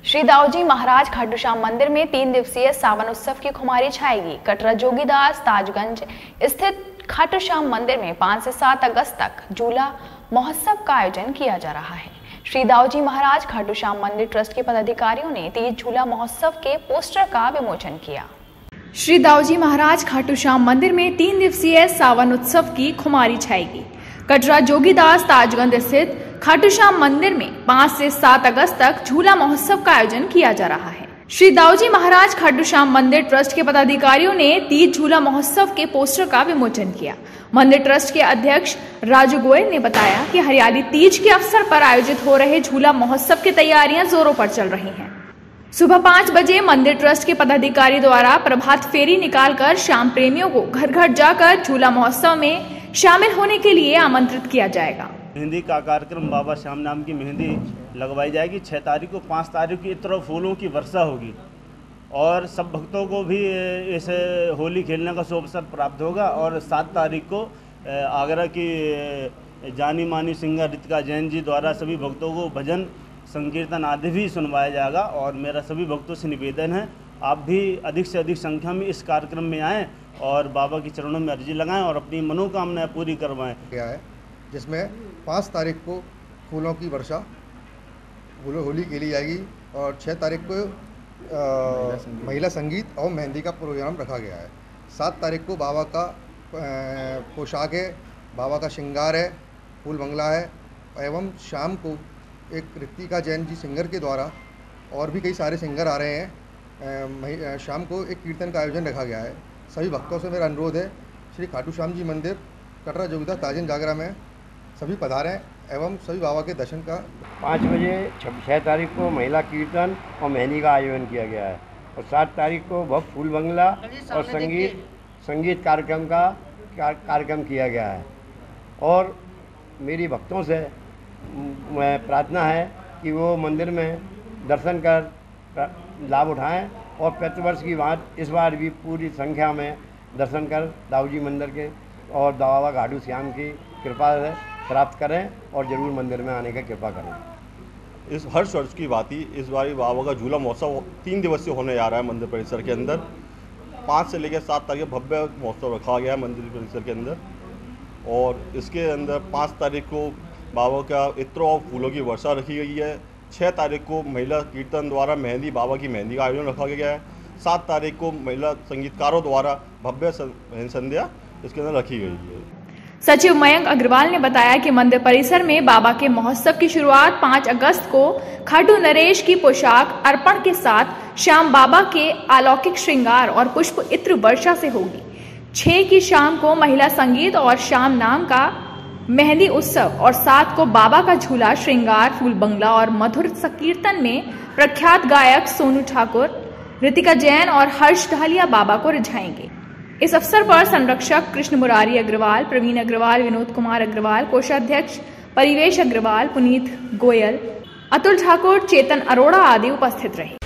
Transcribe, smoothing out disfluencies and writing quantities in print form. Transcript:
श्री दाऊजी महाराज खाटू श्याम मंदिर में 3 दिवसीय सावन उत्सव की खुमारी छाएगी। कटरा जोगीदास ताजगंज स्थित खाटू श्याम मंदिर में 5 से 7 अगस्त तक झूला महोत्सव का आयोजन किया जा रहा है। श्री दाऊजी महाराज खाटू श्याम मंदिर ट्रस्ट के पदाधिकारियों ने 30 झूला महोत्सव के पोस्टर का विमोचन किया। श्री दाऊजी महाराज खाटू श्याम मंदिर में 3 दिवसीय सावन उत्सव की खुमारी छाएगी। कटरा जोगीदास ताजगंज स्थित खाटू श्याम मंदिर में 5 से 7 अगस्त तक झूला महोत्सव का आयोजन किया जा रहा है। श्री दाऊजी महाराज खाटू श्याम मंदिर ट्रस्ट के पदाधिकारियों ने 30 झूला महोत्सव के पोस्टर का विमोचन किया। मंदिर ट्रस्ट के अध्यक्ष राजू गोयल ने बताया कि हरियाली तीज के अवसर पर आयोजित हो रहे झूला महोत्सव की तैयारियां जोरों पर चल रही हैं। सुबह 5 बजे मंदिर ट्रस्ट के पदाधिकारी द्वारा प्रभात फेरी निकालकर श्याम प्रेमियों को घर घर जाकर झूला महोत्सव में शामिल होने के लिए आमंत्रित किया जाएगा। मेहंदी का कार्यक्रम बाबा श्याम नाम की मेहंदी लगवाई जाएगी। 6 तारीख को 5 तारीख की इत्र फूलों की वर्षा होगी और सब भक्तों को भी इस होली खेलने का शुभ अवसर प्राप्त होगा। और 7 तारीख को आगरा की जानी मानी सिंगर रितिका जैन जी द्वारा सभी भक्तों को भजन संकीर्तन आदि भी सुनवाया जाएगा। और मेरा सभी भक्तों से निवेदन है, आप भी अधिक से अधिक संख्या में इस कार्यक्रम में आएँ और बाबा के चरणों में अर्जी लगाएं और अपनी मनोकामनाएं पूरी करवाएं। क्या है जिसमें 5 तारीख को फूलों की वर्षा होली खेली जाएगी और 6 तारीख को महिला संगीत और मेहंदी का प्रोग्राम रखा गया है। 7 तारीख को बाबा का पोशाक है, बाबा का श्रृंगार है, फूल बंगला है एवं शाम को एक रितिका जैन जी सिंगर के द्वारा और भी कई सारे सिंगर आ रहे हैं। शाम को एक कीर्तन का आयोजन रखा गया है। सभी भक्तों से मेरा अनुरोध है, श्री खाटू श्याम जी मंदिर कटरा जोगीदास ताजगंज जागरा में सभी पधारें एवं सभी बाबा के दर्शन का। 5 बजे 6 तारीख को महिला कीर्तन और मेहंदी का आयोजन किया गया है और 7 तारीख को भव्य फूल बंगला और संगीत कार्यक्रम किया गया है। और मेरी भक्तों से प्रार्थना है कि वो मंदिर में दर्शन कर लाभ उठाएं और प्रतिवर्ष की बात इस बार भी पूरी संख्या में दर्शन कर दाऊजी मंदिर के और बाबा खाटू श्याम की कृपा प्राप्त करें और ज़रूर मंदिर में आने का कृपा करें। इस हर वर्ष की बात ही इस बार बाबा का झूला महोत्सव 3 दिवसीय होने जा रहा है मंदिर परिसर के अंदर। 5 से लेकर 7 तारीख भव्य महोत्सव रखा गया है मंदिर परिसर के अंदर। और इसके अंदर 5 तारीख को बाबा का इत्र और फूलों की वर्षा रखी गई है। 6 तारीख को महिला कीर्तन द्वारा बाबा की मेहंदी का आयोजन रखा गया है। 7 तारीख को महिला संगीतकारों द्वारा भव्य संध्या इसके अंदर रखी गई है। सचिव मयंक अग्रवाल ने बताया कि मंदिर परिसर में बाबा के महोत्सव की शुरुआत 5 अगस्त को खाटू नरेश की पोशाक अर्पण के साथ श्याम बाबा के अलौकिक श्रृंगार और पुष्प इत्र वर्षा से होगी। 6 की शाम को महिला संगीत और श्याम नाम का मेहंदी उत्सव और 7 को बाबा का झूला श्रृंगार फूल बंगला और मधुर संकीर्तन में प्रख्यात गायक सोनू ठाकुर, रितिका जैन और हर्ष ढालिया बाबा को रिझाएंगे। इस अवसर पर संरक्षक कृष्ण मुरारी अग्रवाल, प्रवीण अग्रवाल, विनोद कुमार अग्रवाल, कोषाध्यक्ष परिवेश अग्रवाल, पुनीत गोयल, अतुल ठाकुर, चेतन अरोड़ा आदि उपस्थित रहे।